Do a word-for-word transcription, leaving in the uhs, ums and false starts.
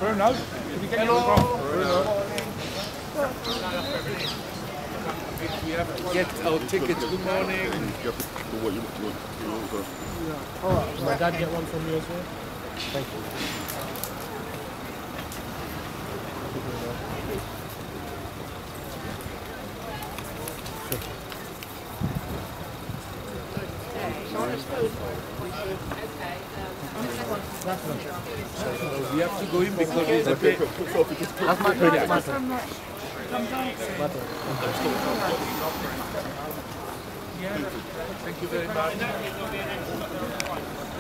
Bruno, can we get you across? Bruno. Get our tickets. Good morning. Alright, can my dad get one from you as well? Thank you. We have to go in because it's a bit. That's my turn. That's my turn. My turn. Thank you very much.